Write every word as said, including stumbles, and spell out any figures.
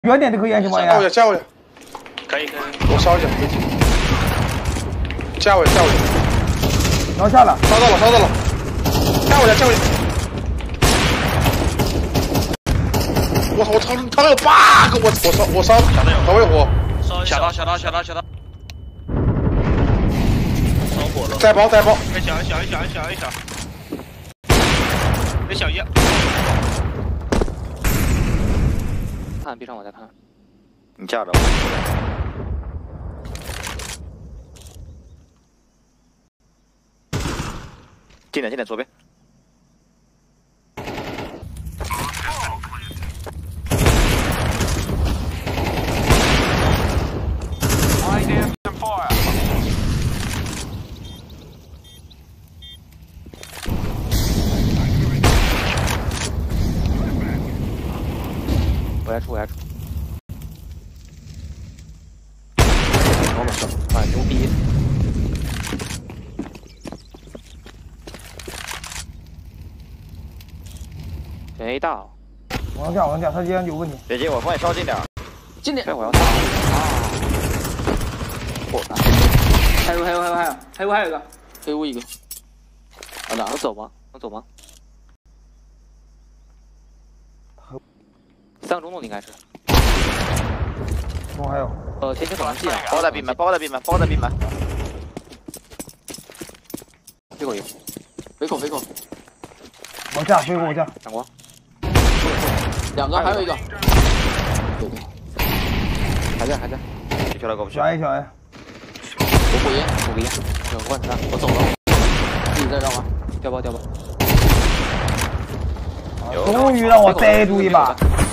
远点都可以啊，行吗？ 加我一下，加我一下。 可以可以。 我烧一下，没劲。加我一下，加我一下。 烧下了， 烧到了，烧到了。加我一下，加我一下。我操！我操！他那个 bug， 我我烧我烧，小微火。 小刀小刀小刀小刀。烧火了。 再包再包。 一小一小一小一小一小。一小一。 看，闭上我再看。 你架着我。近点近点，左边。 我来出，我来出。我操！啊，牛逼！选 A 大。 我能掉，我能掉，他今天有问题。 姐姐，我帮你稍近点。 近点。我要打。我打。还有还有还有还有还有还有一个，黑屋一个。我打，我走吗？我走吗？三个中路应该是。 中还有。 呃，前期可能进。 包在闭门，包在闭门，包在闭门。 飞口一个。飞口飞口。 我架，飞口我架。 闪光。两个，还有一个。对对。还在还在。 你去了够不去？ 小 A 小 A。 我补烟，补个烟。有罐子弹，我走了。自己再绕吧，掉包掉包。 终于让我逮住一把。